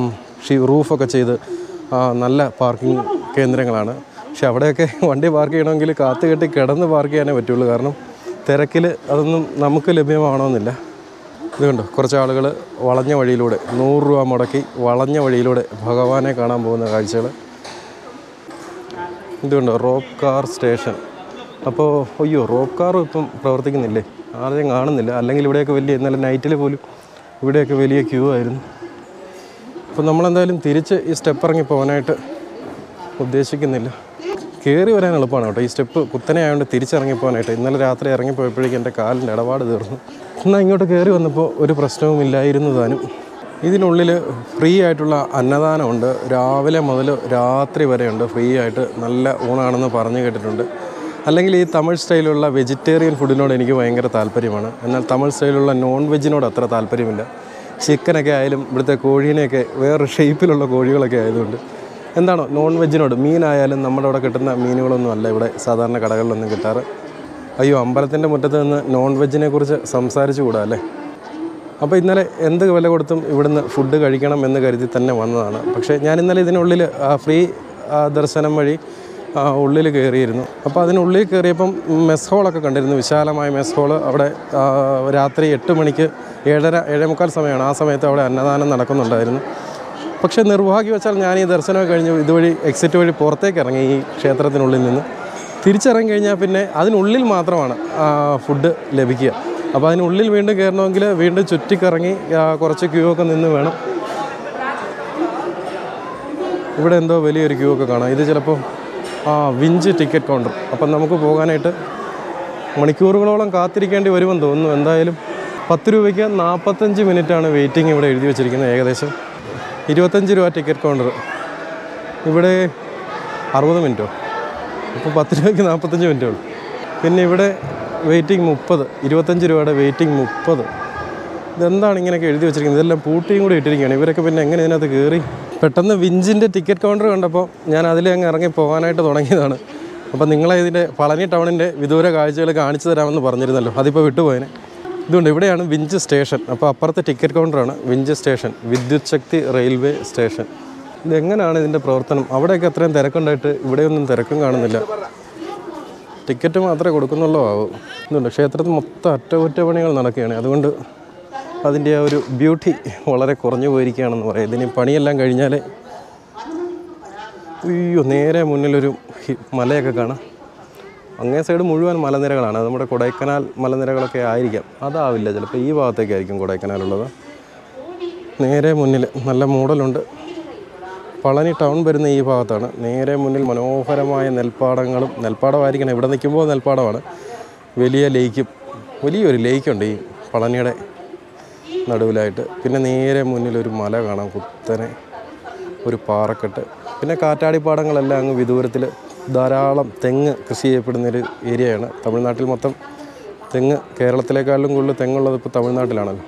ഷീ റൂഫൊക്കെ ചെയ്ത് നല്ല പാർക്കിംഗ് കേന്ദ്രങ്ങളാണ്. പക്ഷെ അവിടെയൊക്കെ വണ്ടി പാർക്ക് ചെയ്യണമെങ്കിൽ കാത്തു കെട്ടി കിടന്ന് പാർക്ക് ചെയ്യാനേ പറ്റുള്ളൂ. കാരണം തിരക്കിൽ അതൊന്നും നമുക്ക് ലഭ്യമാവണമെന്നില്ല. ഇതുകൊണ്ട് കുറച്ച് ആളുകൾ വളഞ്ഞ വഴിയിലൂടെ നൂറ് രൂപ മുടക്കി വളഞ്ഞ വഴിയിലൂടെ ഭഗവാനെ കാണാൻ പോകുന്ന കാഴ്ചകൾ. ഇതുകൊണ്ട് റോപ്പ് കാർ സ്റ്റേഷൻ. അപ്പോൾ അയ്യോ റോപ്പ് കാറും ഇപ്പം പ്രവർത്തിക്കുന്നില്ലേ, ആരെയും കാണുന്നില്ല. അല്ലെങ്കിൽ ഇവിടെയൊക്കെ വലിയ ഇന്നലെ നൈറ്റിൽ പോലും ഇവിടെയൊക്കെ വലിയ ക്യൂ ആയിരുന്നു. അപ്പോൾ നമ്മളെന്തായാലും തിരിച്ച് ഈ സ്റ്റെപ്പ് ഇറങ്ങി പോകാനായിട്ട് ഉദ്ദേശിക്കുന്നില്ല. കയറി വരാൻ എളുപ്പമാണ് കേട്ടോ. ഈ സ്റ്റെപ്പ് കുത്തനെ ആയതുകൊണ്ട് തിരിച്ചിറങ്ങി പോകാനായിട്ട്. ഇന്നലെ രാത്രി ഇറങ്ങിപ്പോയപ്പോഴേക്കും എൻ്റെ കാലിൻ്റെ ഇടപാട് തീർന്നു. എന്നാൽ ഇങ്ങോട്ട് കയറി വന്നപ്പോൾ ഒരു പ്രശ്നവും ഇല്ലായിരുന്നു താനും. ഇതിനുള്ളിൽ ഫ്രീ ആയിട്ടുള്ള അന്നദാനമുണ്ട്. രാവിലെ മുതൽ രാത്രി വരെയുണ്ട് ഫ്രീ ആയിട്ട്. നല്ല ഊണാണെന്ന് പറഞ്ഞു കേട്ടിട്ടുണ്ട്. അല്ലെങ്കിൽ ഈ തമിഴ് സ്റ്റൈലുള്ള വെജിറ്റേറിയൻ ഫുഡിനോട് എനിക്ക് ഭയങ്കര താല്പര്യമാണ്. എന്നാൽ തമിഴ് സ്റ്റൈലുള്ള നോൺ വെജിനോട് അത്ര താല്പര്യമില്ല. ചിക്കനൊക്കെ ആയാലും ഇവിടുത്തെ കോഴീനെയൊക്കെ വേറെ ഷേപ്പിലുള്ള കോഴികളൊക്കെ ആയതുകൊണ്ട് എന്താണോ നോൺ വെജിനോട്, മീനായാലും നമ്മുടെ അവിടെ കിട്ടുന്ന മീനുകളൊന്നും അല്ല ഇവിടെ സാധാരണ കടകളിലൊന്നും കിട്ടാറ്. അയ്യോ അമ്പലത്തിൻ്റെ മുറ്റത്ത് നിന്ന് നോൺ വെജിനെ കുറിച്ച് സംസാരിച്ചു കൂടാ അല്ലേ. അപ്പോൾ ഇന്നലെ എന്ത് വില കൊടുത്തും ഇവിടുന്ന് ഫുഡ് കഴിക്കണം എന്ന് കരുതി തന്നെ വന്നതാണ്. പക്ഷേ ഞാൻ ഇന്നലെ ഇതിനുള്ളിൽ ഫ്രീ ദർശനം വഴി ഉള്ളിൽ കയറിയിരുന്നു. അപ്പോൾ അതിനുള്ളിൽ കയറിയപ്പം മെസ് ഹോളൊക്കെ കണ്ടിരുന്നു. വിശാലമായ മെസ് ഹോള്. അവിടെ രാത്രി എട്ട് മണിക്ക് ഏഴര ഏഴേ മുക്കാൽ സമയമാണ്. ആ സമയത്ത് അവിടെ അന്നദാനം നടക്കുന്നുണ്ടായിരുന്നു. പക്ഷേ നിർഭാഗ്യവശാൽ ഞാൻ ഈ ദർശനം കഴിഞ്ഞ് ഇതുവഴി എക്സിറ്റ് വഴി പുറത്തേക്ക് ഇറങ്ങി ഈ ക്ഷേത്രത്തിനുള്ളിൽ നിന്ന്. തിരിച്ചിറങ്ങി കഴിഞ്ഞാൽ പിന്നെ അതിനുള്ളിൽ മാത്രമാണ് ഫുഡ് ലഭിക്കുക. അപ്പോൾ അതിനുള്ളിൽ വീണ്ടും കയറണമെങ്കിൽ വീണ്ടും ചുറ്റിക്കറങ്ങി കുറച്ച് ക്യൂ ഒക്കെ നിന്ന് വേണം. ഇവിടെ എന്തോ വലിയൊരു ക്യൂ ഒക്കെ കാണാം. ഇത് ചിലപ്പോൾ ആ വിഞ്ച് ടിക്കറ്റ് കൗണ്ടർ. അപ്പം നമുക്ക് പോകാനായിട്ട് മണിക്കൂറുകളോളം കാത്തിരിക്കേണ്ടി വരുമെന്ന് തോന്നുന്നു. എന്തായാലും പത്ത് രൂപയ്ക്ക് നാൽപ്പത്തഞ്ച് മിനിറ്റാണ് വെയിറ്റിംഗ് ഇവിടെ എഴുതി വെച്ചിരിക്കുന്നത്. ഏകദേശം ഇരുപത്തഞ്ച് രൂപ ടിക്കറ്റ് കൗണ്ടർ. ഇവിടെ അറുപത് മിനിറ്റോ. ഇപ്പോൾ പത്ത് രൂപയ്ക്ക് നാൽപ്പത്തഞ്ച് മിനിറ്റേ ഉള്ളൂ. പിന്നെ ഇവിടെ വെയിറ്റിംഗ് മുപ്പത്, ഇരുപത്തഞ്ച് രൂപയുടെ വെയിറ്റിംഗ് മുപ്പത്. ഇതെന്താണ് ഇങ്ങനെയൊക്കെ എഴുതി വെച്ചിരിക്കുന്നത്? ഇതെല്ലാം പൂട്ടിയും കൂടി ഇട്ടിരിക്കുകയാണ്. ഇവരൊക്കെ പിന്നെ എങ്ങനെ ഇതിനകത്ത് കയറി? പെട്ടെന്ന് വിഞ്ചിൻ്റെ ടിക്കറ്റ് കൗണ്ടർ കണ്ടപ്പോൾ ഞാൻ അതിൽ അങ്ങ് ഇറങ്ങി പോകാനായിട്ട് തുടങ്ങിയതാണ്. അപ്പോൾ നിങ്ങളെ ഇതിൻ്റെ പളനി ടൗണിൻ്റെ വിദൂര കാഴ്ചകൾ കാണിച്ചു തരാമെന്ന് പറഞ്ഞിരുന്നല്ലോ, അതിപ്പോൾ വിട്ടുപോയതിന്. ഇതുകൊണ്ട് ഇവിടെയാണ് വിഞ്ച് സ്റ്റേഷൻ. അപ്പോൾ അപ്പുറത്തെ ടിക്കറ്റ് കൗണ്ടറാണ് winch station, Vidyut Shakti railway station. ഇതെങ്ങനെയാണ് ഇതിൻ്റെ പ്രവർത്തനം? അവിടെയൊക്കെ അത്രയും തിരക്കുണ്ടായിട്ട് ഇവിടെയൊന്നും തിരക്കും കാണുന്നില്ല. ടിക്കറ്റ് മാത്രമേ കൊടുക്കുന്നുള്ളൂ ആവും. ഇതുണ്ട് ക്ഷേത്രത്തിൽ മൊത്തം അറ്റകുറ്റപ്പണികൾ നടക്കുകയാണ്. അതുകൊണ്ട് അതിൻ്റെ ആ ഒരു ബ്യൂട്ടി വളരെ കുറഞ്ഞു പോയിരിക്കുകയാണെന്ന് പറയാം. ഇതിന് പണിയെല്ലാം കഴിഞ്ഞാൽ അയ്യോ നേരെ മുന്നിലൊരു മലയൊക്കെ കാണാം. അങ്ങേ സൈഡ് മുഴുവൻ മലനിരകളാണ്. അത് നമ്മുടെ കൊടൈക്കനാൽ മലനിരകളൊക്കെ ആയിരിക്കാം. അതാവില്ല, ചിലപ്പോൾ ഈ ഭാഗത്തേക്കായിരിക്കും കൊടൈക്കനാലുള്ളത്. നേരെ മുന്നിൽ നല്ല മൂടലുണ്ട്. പളനി ടൗൺ വരുന്ന ഈ ഭാഗത്താണ്. നേരെ മുന്നിൽ മനോഹരമായ നെൽപ്പാടങ്ങളും, നെൽപ്പാടമായിരിക്കണം ഇവിടെ നിൽക്കുമ്പോൾ നെൽപ്പാടമാണ്. വലിയ ലേക്കും, വലിയൊരു ലേക്കുണ്ട് ഈ പളനിയുടെ നടുവിലായിട്ട്. പിന്നെ നേരെ മുന്നിലൊരു മല കാണാം, കുത്തനെ ഒരു പാറക്കെട്ട്. പിന്നെ കാറ്റാടിപ്പാടങ്ങളെല്ലാം അങ്ങ് വിദൂരത്തിൽ. ധാരാളം തെങ്ങ് കൃഷി ചെയ്യപ്പെടുന്നൊരു ഏരിയയാണ്. തമിഴ്നാട്ടിൽ മൊത്തം തെങ്ങ്, കേരളത്തിലേക്കാളും കൂടുതൽ തെങ്ങുള്ളത് ഇപ്പോൾ തമിഴ്നാട്ടിലാണല്ലോ.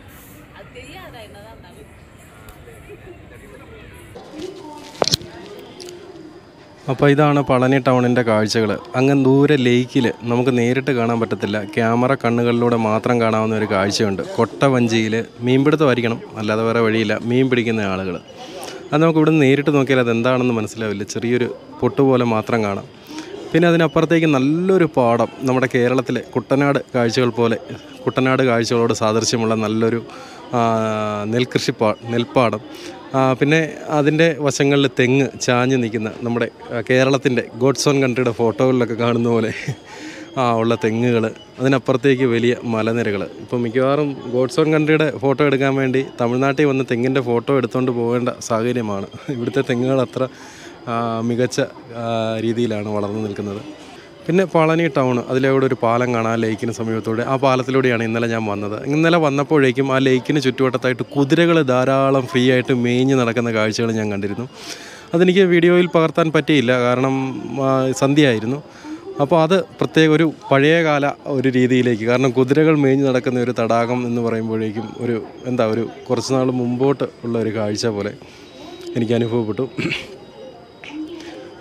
അപ്പോൾ ഇതാണ് പളനി ടൗണിൻ്റെ കാഴ്ചകൾ. അങ്ങ് ദൂരെ ലേക്കിൽ നമുക്ക് നേരിട്ട് കാണാൻ പറ്റത്തില്ല, ക്യാമറ കണ്ണുകളിലൂടെ മാത്രം കാണാവുന്ന ഒരു കാഴ്ചയുണ്ട്. കൊട്ടവഞ്ചിയിൽ മീൻപിടുത്തമായിരിക്കണം, അല്ലാതെ വേറെ വഴിയില്ല. മീൻ പിടിക്കുന്ന ആളുകൾ, അത് നമുക്ക് ഇവിടെ നിന്ന് നേരിട്ട് നോക്കിയാൽ അതെന്താണെന്ന് മനസ്സിലാവില്ല. ചെറിയൊരു പൊട്ടുപോലെ മാത്രം കാണാം. പിന്നെ അതിനപ്പുറത്തേക്ക് നല്ലൊരു പാടം, നമ്മുടെ കേരളത്തിലെ കുട്ടനാട് കാഴ്ചകൾ പോലെ, കുട്ടനാട് കാഴ്ചകളോട് സാദൃശ്യമുള്ള നല്ലൊരു നെൽകൃഷി പാ നെൽപ്പാടം. പിന്നെ അതിൻ്റെ വശങ്ങളിൽ തെങ്ങ് ചാഞ്ഞ് നിൽക്കുന്ന, നമ്മുടെ കേരളത്തിൻ്റെ ഗോഡ്സ് ഓൺ കൺട്രിയുടെ ഫോട്ടോകളിലൊക്കെ കാണുന്ന പോലെ ആ ഉള്ള തെങ്ങുകൾ. അതിനപ്പുറത്തേക്ക് വലിയ മലനിരകൾ. ഇപ്പോൾ മിക്കവാറും ഗോഡ്സ് ഓൺ കൺട്രിയുടെ ഫോട്ടോ എടുക്കാൻ വേണ്ടി തമിഴ്നാട്ടിൽ വന്ന് തെങ്ങിൻ്റെ ഫോട്ടോ എടുത്തുകൊണ്ട് പോകേണ്ട സാഹചര്യമാണ്. ഇവിടുത്തെ തെങ്ങുകൾ അത്ര മികച്ച രീതിയിലാണ് വളർന്നു നിൽക്കുന്നത്. പിന്നെ പളനി ടൗൺ, അതിലൂടെ ഒരു പാലം കാണാം ലേക്കിന് സമീപത്തൂടെ. ആ പാലത്തിലൂടെയാണ് ഇന്നലെ ഞാൻ വന്നത്. ഇന്നലെ വന്നപ്പോഴേക്കും ആ ലേക്കിന് ചുറ്റുവട്ടത്തായിട്ട് കുതിരകൾ ധാരാളം ഫ്രീ ആയിട്ട് മേഞ്ഞ് നടക്കുന്ന കാഴ്ചകൾ ഞാൻ കണ്ടിരുന്നു. അതെനിക്ക് വീഡിയോയിൽ പകർത്താൻ പറ്റിയില്ല, കാരണം സന്ധ്യയായിരുന്നു. അപ്പോൾ അത് പ്രത്യേക ഒരു പഴയകാല ഒരു രീതിയിലേക്ക്, കാരണം കുതിരകൾ മേഞ്ഞ് നടക്കുന്ന ഒരു തടാകം എന്ന് പറയുമ്പോഴേക്കും ഒരു എന്താ ഒരു കുറച്ച് നാൾ മുമ്പോട്ട് ഉള്ള ഒരു കാഴ്ച പോലെ എനിക്ക് അനുഭവപ്പെട്ടു.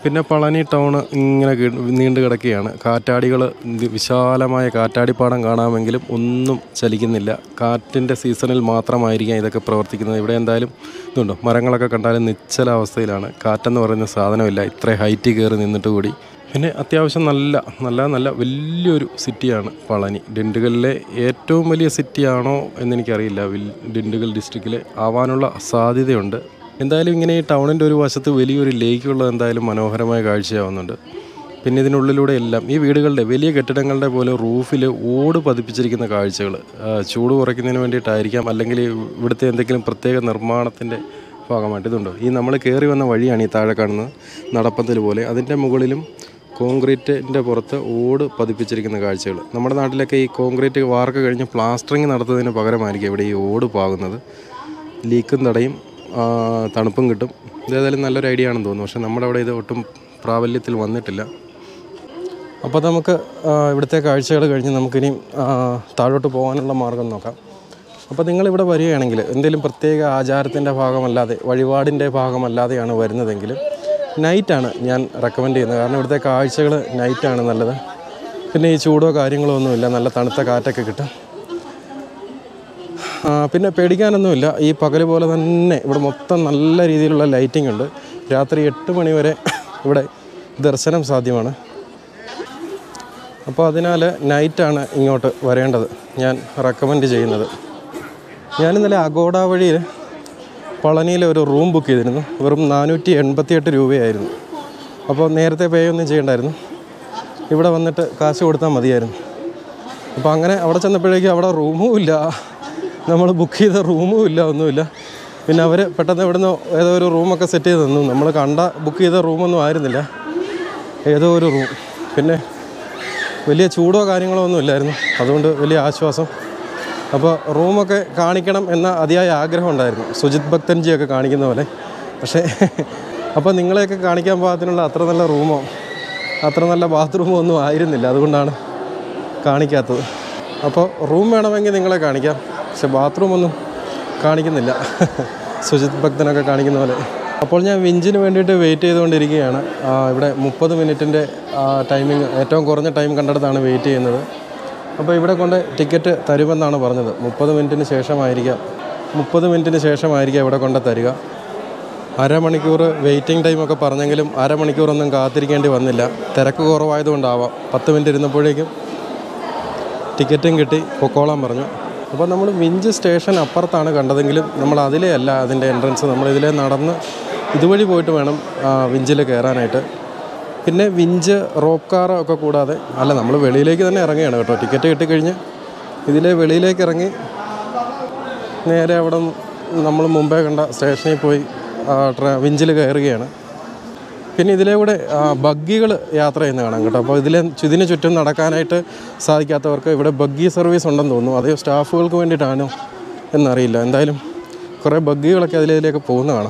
പിന്നെ പളനി ടൗൺ ഇങ്ങനെ നീണ്ടു കിടക്കുകയാണ്. കാറ്റാടികൾ വിശാലമായ കാറ്റാടിപ്പാടം കാണാമെങ്കിലും ഒന്നും ചലിക്കുന്നില്ല. കാറ്റിൻ്റെ സീസണിൽ മാത്രമായിരിക്കാം ഇതൊക്കെ പ്രവർത്തിക്കുന്നത്. ഇവിടെ എന്തായാലും ഇതുണ്ടോ, മരങ്ങളൊക്കെ കണ്ടാലും നിശ്ചല അവസ്ഥയിലാണ്. കാറ്റെന്ന് പറയുന്ന സാധനമില്ല, ഇത്ര ഹൈറ്റ് കയറി നിന്നിട്ട് കൂടി. പിന്നെ അത്യാവശ്യം നല്ല നല്ല നല്ല വലിയൊരു സിറ്റിയാണ് പളനി. ഡിണ്ടിഗലിലെ ഏറ്റവും വലിയ സിറ്റിയാണോ എന്നെനിക്കറിയില്ല. ഡിണ്ടിഗൽ ഡിസ്ട്രിക്റ്റിൽ ആവാനുള്ള സാധ്യതയുണ്ട്. എന്തായാലും ഇങ്ങനെ ഈ ടൗണിൻ്റെ ഒരു വശത്ത് വലിയൊരു ലേക്കുള്ളത് എന്തായാലും മനോഹരമായ കാഴ്ചയാവുന്നുണ്ട്. പിന്നെ ഇതിനുള്ളിലൂടെ എല്ലാം ഈ വീടുകളുടെ വലിയ കെട്ടിടങ്ങളുടെ പോലെ റൂഫിൽ ഓട് പതിപ്പിച്ചിരിക്കുന്ന കാഴ്ചകൾ ചൂട് കുറയ്ക്കുന്നതിന് വേണ്ടിയിട്ടായിരിക്കാം, അല്ലെങ്കിൽ ഇവിടുത്തെ എന്തെങ്കിലും പ്രത്യേക നിർമ്മാണത്തിൻ്റെ ഭാഗമായിട്ട്. ഇതുണ്ടോ, ഈ നമ്മൾ കയറി വന്ന വഴിയാണ് ഈ താഴെ കാണുന്നത്, നടപ്പന്തൽ പോലെ. അതിൻ്റെ മുകളിലും കോൺക്രീറ്റിൻ്റെ പുറത്ത് ഓട് പതിപ്പിച്ചിരിക്കുന്ന കാഴ്ചകൾ. നമ്മുടെ നാട്ടിലൊക്കെ ഈ കോൺക്രീറ്റ് വാർക്ക് കഴിഞ്ഞ് പ്ലാസ്റ്ററിങ് നടത്തുന്നതിന് പകരമായിരിക്കും ഇവിടെ ഈ ഓട് പാകുന്നത്. ലീക്കും തടയും, തണുപ്പും കിട്ടും. ഇതേതായാലും നല്ലൊരു ഐഡിയ ആണെന്ന് തോന്നുന്നു. പക്ഷേ നമ്മുടെ അവിടെ ഇത് ഒട്ടും പ്രാബല്യത്തിൽ വന്നിട്ടില്ല. അപ്പോൾ നമുക്ക് ഇവിടുത്തെ കാഴ്ചകൾ കഴിഞ്ഞ് നമുക്കിനി താഴോട്ട് പോകാനുള്ള മാർഗം നോക്കാം. അപ്പോൾ നിങ്ങളിവിടെ വരികയാണെങ്കിൽ എന്തെങ്കിലും പ്രത്യേക ആചാരത്തിൻ്റെ ഭാഗമല്ലാതെ, വഴിപാടിൻ്റെ ഭാഗമല്ലാതെയാണ് വരുന്നതെങ്കിൽ നൈറ്റാണ് ഞാൻ റെക്കമെൻഡ് ചെയ്യുന്നത്. കാരണം ഇവിടുത്തെ കാഴ്ചകൾ നൈറ്റാണ് നല്ലത്. പിന്നെ ഈ ചൂടോ കാര്യങ്ങളോ ഒന്നുമില്ല, നല്ല തണുത്ത കാറ്റൊക്കെ കിട്ടും. പിന്നെ പേടിക്കാനൊന്നുമില്ല. ഈ പകൽ പോലെ തന്നെ ഇവിടെ മൊത്തം നല്ല രീതിയിലുള്ള ലൈറ്റിംഗ് ഉണ്ട്. രാത്രി എട്ട് മണി വരെ ഇവിടെ ദർശനം സാധ്യമാണ്. അപ്പോൾ അതിനാൽ നൈറ്റാണ് ഇങ്ങോട്ട് വരേണ്ടത് ഞാൻ റെക്കമെൻഡ് ചെയ്യുന്നത്. ഞാനിന്നലെ അഗോഡ വഴിയിൽ പളനിയിലെ ഒരു റൂം ബുക്ക് ചെയ്തിരുന്നു. വെറും നാനൂറ്റി എൺപത്തിയെട്ട് രൂപയായിരുന്നു. അപ്പോൾ നേരത്തെ പേ ഒന്നും ചെയ്യണ്ടായിരുന്നു, ഇവിടെ വന്നിട്ട് കാശ് കൊടുത്താൽ മതിയായിരുന്നു. അപ്പോൾ അങ്ങനെ അവിടെ ചെന്നപ്പോഴേക്കും അവിടെ റൂമും ഇല്ല, നമ്മൾ ബുക്ക് ചെയ്ത റൂമും ഇല്ല, ഒന്നുമില്ല. പിന്നെ അവർ പെട്ടെന്ന് ഇവിടുന്ന് ഏതോ ഒരു റൂമൊക്കെ സെറ്റ് ചെയ്ത് തന്നു. നമ്മൾ കണ്ട ബുക്ക് ചെയ്ത റൂമൊന്നും ആയിരുന്നില്ല, ഏതോ ഒരു റൂം. പിന്നെ വലിയ ചൂടോ കാര്യങ്ങളോ ഒന്നും ഇല്ലായിരുന്നു, അതുകൊണ്ട് വലിയ ആശ്വാസം. അപ്പോൾ റൂമൊക്കെ കാണിക്കണം എന്ന അതിയായ ആഗ്രഹം ഉണ്ടായിരുന്നു, സുജിത് ഭക്തൻജിയൊക്കെ കാണിക്കുന്ന പോലെ. പക്ഷേ അപ്പോൾ നിങ്ങളെയൊക്കെ കാണിക്കാൻ പാകത്തിനുള്ള അത്ര നല്ല റൂമോ അത്ര നല്ല ബാത്റൂമോ ഒന്നും ആയിരുന്നില്ല, അതുകൊണ്ടാണ് കാണിക്കാത്തത്. അപ്പോൾ റൂം വേണമെങ്കിൽ നിങ്ങളെ കാണിക്കാം, പക്ഷെ ബാത്റൂമൊന്നും കാണിക്കുന്നില്ല, സുജിത് ഭക്തനൊക്കെ കാണിക്കുന്ന പോലെ. അപ്പോൾ ഞാൻ വിഞ്ചിന് വേണ്ടിയിട്ട് വെയിറ്റ് ചെയ്തുകൊണ്ടിരിക്കുകയാണ്. ഇവിടെ മുപ്പത് മിനിറ്റിൻ്റെ ടൈമിങ്, ഏറ്റവും കുറഞ്ഞ ടൈം കണ്ടെടുത്താണ് വെയിറ്റ് ചെയ്യുന്നത്. അപ്പോൾ ഇവിടെ കൊണ്ട് ടിക്കറ്റ് തരുമെന്നാണ് പറഞ്ഞത്. മുപ്പത് മിനിറ്റിന് ശേഷമായിരിക്കാം മുപ്പത് മിനിറ്റിന് ശേഷമായിരിക്കാം ഇവിടെ കൊണ്ട് തരിക. അരമണിക്കൂർ വെയിറ്റിംഗ് ടൈമൊക്കെ പറഞ്ഞെങ്കിലും അരമണിക്കൂറൊന്നും കാത്തിരിക്കേണ്ടി വന്നില്ല. തിരക്ക് കുറവായതുകൊണ്ടാവാം. പത്ത് മിനിറ്റ് ഇരുന്നപ്പോഴേക്കും ടിക്കറ്റും കിട്ടി, പൊക്കോളാൻ പറഞ്ഞു. അപ്പോൾ നമ്മൾ വിഞ്ച് സ്റ്റേഷൻ അപ്പുറത്താണ് കണ്ടതെങ്കിലും നമ്മൾ അതിലേ അല്ല അതിൻ്റെ എൻട്രൻസ്. നമ്മളിതിലേ നടന്ന് ഇതുവഴി പോയിട്ട് വേണം വിഞ്ചിൽ കയറാനായിട്ട്. പിന്നെ വിഞ്ച് റോപ്പ് കാർ ഒക്കെ കൂടാതെ അല്ല, നമ്മൾ വെളിയിലേക്ക് തന്നെ ഇറങ്ങുകയാണ് കേട്ടോ. ടിക്കറ്റ് കിട്ടിക്കഴിഞ്ഞ് ഇതിലെ വെളിയിലേക്ക് ഇറങ്ങി നേരെ അവിടെ നമ്മൾ മുമ്പേ കണ്ട സ്റ്റേഷനിൽ പോയി ട്രാ വിഞ്ചിൽ കയറുകയാണ്. പിന്നെ ഇതിലെ കൂടെ ബഗ്ഗികൾ യാത്ര ചെയ്യുന്ന കാണാം കേട്ടോ. അപ്പോൾ ഇതിലെ ഇതിന് ചുറ്റും നടക്കാനായിട്ട് സാധിക്കാത്തവർക്ക് ഇവിടെ ബഗ്ഗി സർവീസ് ഉണ്ടെന്ന് തോന്നുന്നു. അതേ സ്റ്റാഫുകൾക്ക് വേണ്ടിയിട്ടാണോ എന്നറിയില്ല. എന്തായാലും കുറേ ബഗ്ഗികളൊക്കെ അതിലേക്ക് പോകുന്ന കാണാം.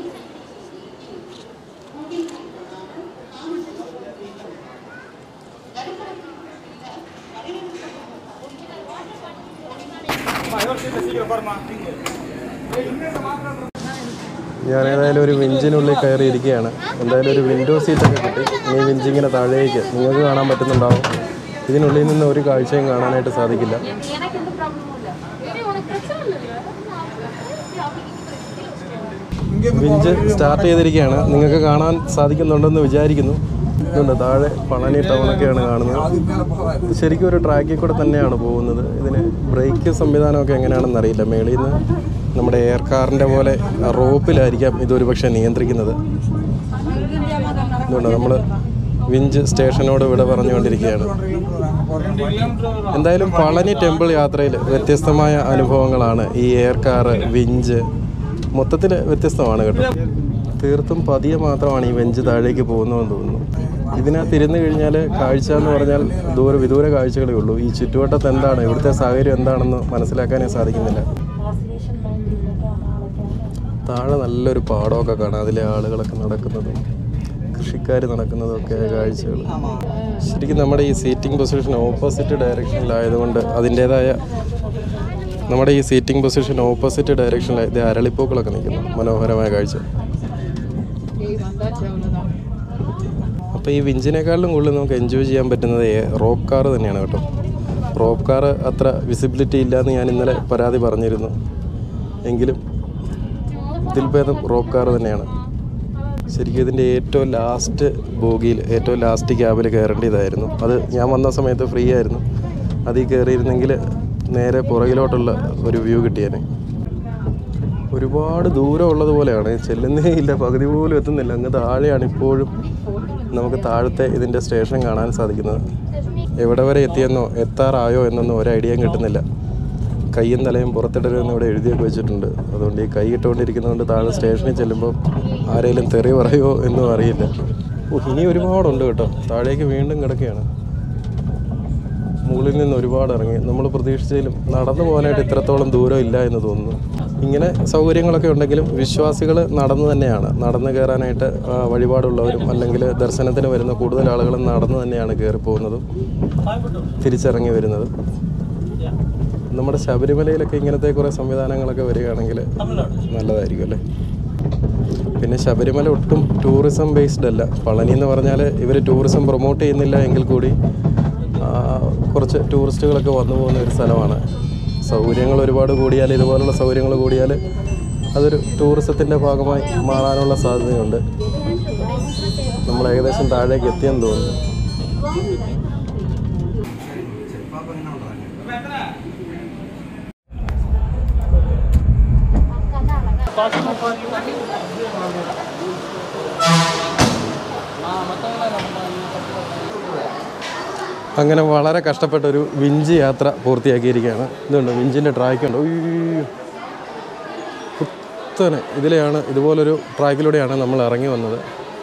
ഞാനേതായാലും ഒരു വിഞ്ചിനുള്ളിൽ കയറിയിരിക്കുകയാണ്. എന്തായാലും ഒരു വിൻഡോ സീറ്റൊക്കെ കിട്ടി. ഈ വിഞ്ചിങ്ങനെ താഴേക്ക് നിങ്ങൾക്ക് കാണാൻ പറ്റുന്നുണ്ടാവും. ഇതിനുള്ളിൽ നിന്ന് ഒരു കാഴ്ചയും കാണാനായിട്ട് സാധിക്കില്ല. വിഞ്ച് സ്റ്റാർട്ട് ചെയ്തിരിക്കുകയാണ്. നിങ്ങൾക്ക് കാണാൻ സാധിക്കുന്നുണ്ടെന്ന് വിചാരിക്കുന്നു. ഇതുണ്ട് താഴെ പളനി ടൗണൊക്കെയാണ് കാണുന്നത്. ശരിക്കും ഒരു ട്രാക്കിൽ കൂടെ തന്നെയാണ് പോകുന്നത്. ഇതിന് ബ്രേക്ക് സംവിധാനമൊക്കെ എങ്ങനെയാണെന്ന് അറിയില്ല. മേളിൽ നിന്ന് നമ്മുടെ എയർ കാറിൻ്റെ പോലെ റോപ്പിലായിരിക്കാം ഇതൊരു പക്ഷേ നിയന്ത്രിക്കുന്നത്. ഇതുകൊണ്ട് നമ്മൾ വിഞ്ച് സ്റ്റേഷനോട് വിട പറഞ്ഞുകൊണ്ടിരിക്കുകയാണ്. എന്തായാലും പളനി ടെമ്പിൾ യാത്രയിൽ വ്യത്യസ്തമായ അനുഭവങ്ങളാണ് ഈ എയർ കാറ്, വിഞ്ച്, മൊത്തത്തിൽ വ്യത്യസ്തമാണ് കേട്ടോ. തീർത്തും പതിയെ മാത്രമാണ് ഈ വെഞ്ച് താഴേക്ക് പോകുന്നതെന്ന് തോന്നുന്നു. ഇതിനകത്ത് ഇരുന്ന് കഴിഞ്ഞാൽ കാഴ്ച എന്ന് പറഞ്ഞാൽ ദൂര വിദൂര കാഴ്ചകളേ ഉള്ളൂ. ഈ ചുറ്റുവട്ടത്ത് എന്താണ്, ഇവിടുത്തെ സാഹചര്യം എന്താണെന്ന് മനസ്സിലാക്കാനേ സാധിക്കുന്നില്ല. താഴെ നല്ലൊരു പാടമൊക്കെ കാണാം, അതിലെ ആളുകളൊക്കെ നടക്കുന്നതും കൃഷിക്കാർ നടക്കുന്നതും ഒക്കെ കാഴ്ചകൾ. ശരിക്കും നമ്മുടെ ഈ സീറ്റിംഗ് പൊസിഷൻ ഓപ്പോസിറ്റ് ഡയറക്ഷനിലായതുകൊണ്ട് അതിൻ്റേതായ നമ്മുടെ ഈ സീറ്റിംഗ് പൊസിഷൻ ഓപ്പോസിറ്റ് ഡയറക്ഷനിലായത് അരളിപ്പൂക്കളൊക്കെ നിൽക്കുന്നു. മനോഹരമായ കാഴ്ച. അപ്പോൾ ഈ വിഞ്ചിനേക്കാളും കൂടുതൽ നമുക്ക് എൻജോയ് ചെയ്യാൻ പറ്റുന്നത് റോപ്പ് കാർ തന്നെയാണ് കേട്ടോ. റോപ്പ് കാർ അത്ര വിസിബിലിറ്റി ഇല്ലയെന്ന് ഞാൻ ഇന്നലെ പരാതി പറഞ്ഞിരുന്നു. എങ്കിലും ഇതിൽ ഭേദം റോപ്പ് കാർ തന്നെയാണ്. ശരിക്കും ഇതിൻ്റെ ഏറ്റവും ലാസ്റ്റ് ബോഗിയിൽ ഏറ്റവും ലാസ്റ്റ് ക്യാബിൽ കയറേണ്ടതായിരുന്നു. അത് ഞാൻ വന്ന സമയത്ത് ഫ്രീ ആയിരുന്നു. അതിൽ കയറിയിരുന്നെങ്കിൽ നേരെ പുറകിലോട്ടുള്ള ഒരു വ്യൂ കിട്ടിയേനെ. ഒരുപാട് ദൂരം ഉള്ളതുപോലെയാണ്, ചെല്ലുന്നേ ഇല്ല, പകുതി പോലും എത്തുന്നില്ല. അങ്ങ് താഴെയാണ് ഇപ്പോഴും നമുക്ക് താഴത്തെ ഇതിൻ്റെ സ്റ്റേഷൻ കാണാൻ സാധിക്കുന്നത്. എവിടെ വരെ എത്തിയെന്നോ എത്താറായോ എന്നൊന്നും ഒരു ഐഡിയയും കിട്ടുന്നില്ല. കയ്യും തലയും പുറത്തിടരുതെന്ന് ഇവിടെ എഴുതിയൊക്കെ വെച്ചിട്ടുണ്ട്. അതുകൊണ്ട് ഈ കൈ ഇട്ടുകൊണ്ടിരിക്കുന്നതുകൊണ്ട് താഴെ സ്റ്റേഷനിൽ ചെല്ലുമ്പോൾ ആരെങ്കിലും തെറി പറയുമോ എന്നും അറിയില്ല. ഓ, ഇനി ഒരുപാടുണ്ട് കേട്ടോ. താഴേക്ക് വീണ്ടും കിടക്കുകയാണ്. മുകളിൽ നിന്ന് ഒരുപാട് ഇറങ്ങി. നമ്മൾ പ്രതീക്ഷിച്ചതിലും നടന്നു പോകാനായിട്ട് ഇത്രത്തോളം ദൂരം ഇല്ല എന്ന് തോന്നുന്നു. ഇങ്ങനെ സൗകര്യങ്ങളൊക്കെ ഉണ്ടെങ്കിലും വിശ്വാസികൾ നടന്നു തന്നെയാണ്, നടന്നു കയറാനായിട്ട് വഴിപാടുള്ളവരും അല്ലെങ്കിൽ ദർശനത്തിന് വരുന്ന കൂടുതൽ ആളുകളും നടന്നു തന്നെയാണ് കയറിപ്പോകുന്നതും തിരിച്ചിറങ്ങി വരുന്നതും. നമ്മുടെ ശബരിമലയിലൊക്കെ ഇങ്ങനത്തെ കുറേ സംവിധാനങ്ങളൊക്കെ വരികയാണെങ്കിൽ നല്ലതായിരിക്കും അല്ലേ. പിന്നെ ശബരിമല ഒട്ടും ടൂറിസം ബേസ്ഡ് അല്ല. പളനി എന്ന് പറഞ്ഞാൽ ഇവർ ടൂറിസം പ്രൊമോട്ട് ചെയ്യുന്നില്ല എങ്കിൽ കൂടി കുറച്ച് ടൂറിസ്റ്റുകളൊക്കെ വന്നു പോകുന്ന ഒരു സ്ഥലമാണ്. സൗകര്യങ്ങൾ ഒരുപാട് കൂടിയാൽ, ഇതുപോലുള്ള സൗകര്യങ്ങൾ കൂടിയാൽ അതൊരു ടൂറിസത്തിൻ്റെ ഭാഗമായി മാറാനുള്ള സാധ്യതയുണ്ട്. നമ്മൾ ഏകദേശം താഴേക്ക് എത്തിയെന്ന് തോന്നുന്നു. അങ്ങനെ വളരെ കഷ്ടപ്പെട്ടൊരു വിഞ്ച് യാത്ര പൂർത്തിയാക്കിയിരിക്കുകയാണ്. ഇതുണ്ട് വിഞ്ചിൻ്റെ ട്രാക്കുണ്ട്. കുത്തനെ ഇതിലെയാണ്, ഇതുപോലൊരു ട്രാക്കിലൂടെയാണ് നമ്മൾ ഇറങ്ങി വന്നത്.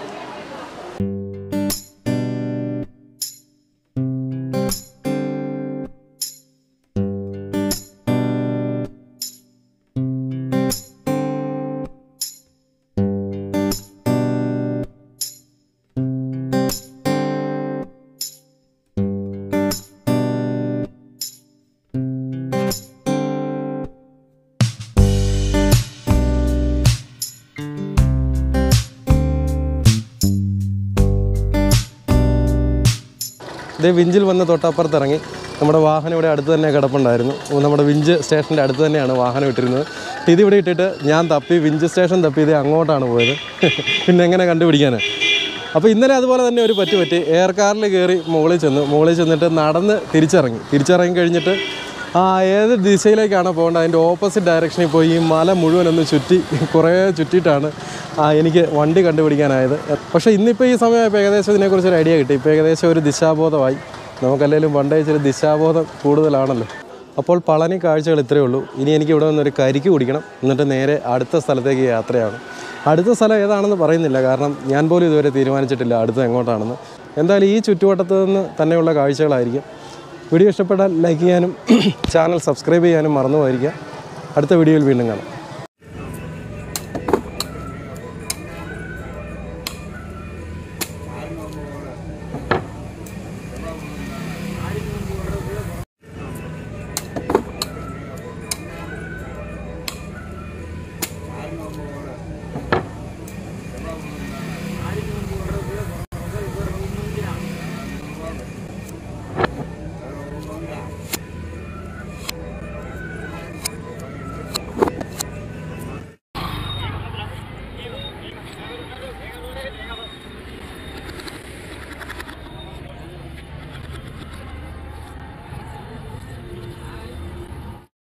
ഇതേ വിഞ്ചിൽ വന്ന് തൊട്ടപ്പുറത്ത് ഇറങ്ങി. നമ്മുടെ വാഹനം ഇവിടെ അടുത്ത് തന്നെ കിടപ്പുണ്ടായിരുന്നു. നമ്മുടെ വിഞ്ച് സ്റ്റേഷൻ്റെ അടുത്ത് തന്നെയാണ് വാഹനം ഇട്ടിരുന്നത്. ഇതിവിടെ ഇട്ടിട്ട് ഞാൻ തപ്പി വിഞ്ച് സ്റ്റേഷൻ തപ്പി ഇത് അങ്ങോട്ടാണ് പോയത്. പിന്നെ എങ്ങനെ കണ്ടുപിടിക്കാൻ? അപ്പോൾ ഇന്നലെ അതുപോലെ തന്നെ ഒരു പറ്റി പറ്റി എയർ കാറിൽ കയറി മുകളിൽ ചെന്നു. മുകളിൽ ചെന്നിട്ട് നടന്ന് തിരിച്ചിറങ്ങി. തിരിച്ചിറങ്ങി കഴിഞ്ഞിട്ട് ആ ഏത് ദിശയിലേക്കാണ് പോകേണ്ടത് അതിൻ്റെ ഓപ്പോസിറ്റ് ഡയറക്ഷനിൽ പോയി ഈ മല മുഴുവനൊന്ന് ചുറ്റി കുറേ ചുറ്റിയിട്ടാണ് എനിക്ക് വണ്ടി കണ്ടുപിടിക്കാനായത്. പക്ഷേ ഇന്നിപ്പോൾ ഈ സമയമായപ്പോൾ ഏകദേശം ഇതിനെക്കുറിച്ചൊരു ഐഡിയ കിട്ടി. ഇപ്പോൾ ഏകദേശം ഒരു ദിശാബോധമായി. നമുക്കല്ലെങ്കിലും പണ്ടേ ഇച്ചിരി ദിശാബോധം കൂടുതലാണല്ലോ. അപ്പോൾ പളനി കാഴ്ചകൾ ഇത്രയേ ഉള്ളൂ. ഇനി എനിക്ക് ഇവിടെ നിന്നൊരു കരിക്ക് കുടിക്കണം. എന്നിട്ട് നേരെ അടുത്ത സ്ഥലത്തേക്ക് യാത്രയാണ്. അടുത്ത സ്ഥലം ഏതാണെന്ന് പറയുന്നില്ല, കാരണം ഞാൻ പോലും ഇതുവരെ തീരുമാനിച്ചിട്ടില്ല അടുത്ത എങ്ങോട്ടാണെന്ന്. എന്തായാലും ഈ ചുറ്റുവട്ടത്ത് നിന്ന് തന്നെയുള്ള കാഴ്ചകളായിരിക്കും. വീഡിയോ ഇഷ്ടപ്പെട്ടാൽ ലൈക്ക് ചെയ്യാനും ചാനൽ സബ്സ്ക്രൈബ് ചെയ്യാനും മറന്നു പോയിരിക്കുക. അടുത്ത വീഡിയോയിൽ വീണ്ടും കാണാം.